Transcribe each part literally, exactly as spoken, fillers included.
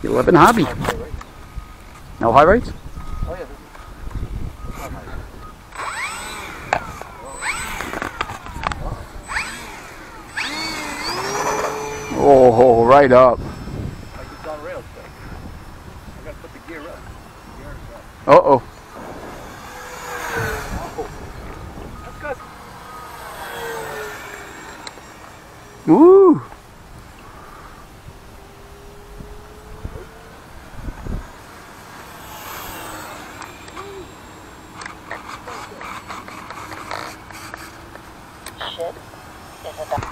eleven hobby. No high rates? Oh, yeah. Oh, right up. Like it's on rails, but I gotta put the gear up. Gear up. Uh oh. Oh, that's good. Woo! Ship is about.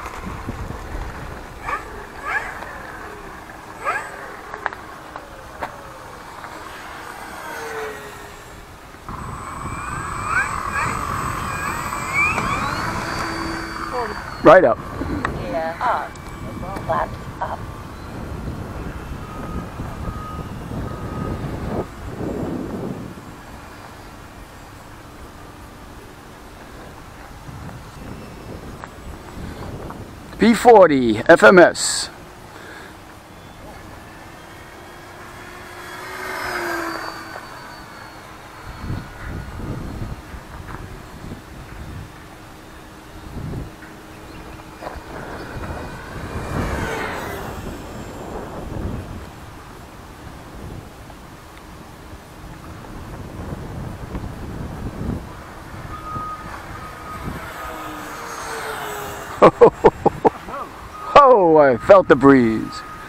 Right up. Gear up. Flaps up. P forty F M S. Oh, I felt the breeze.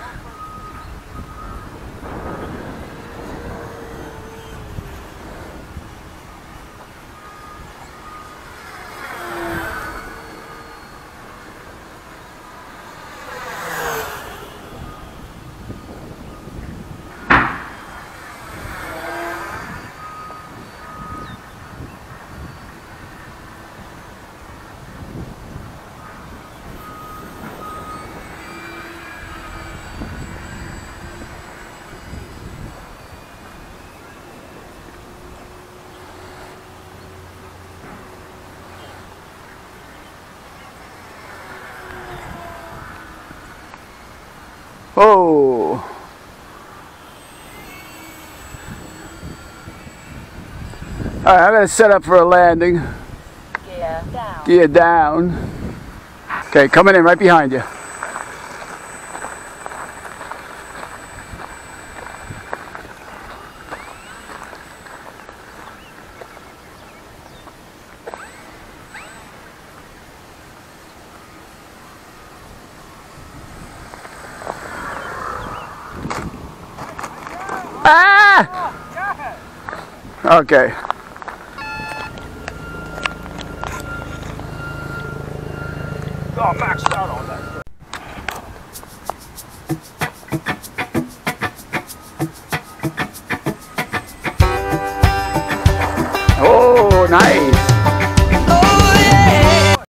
Oh. All right, I'm gonna set up for a landing. Gear down. Gear down. Okay, coming in right behind you. Ah! Okay. Oh, maxed out on that. Oh, nice.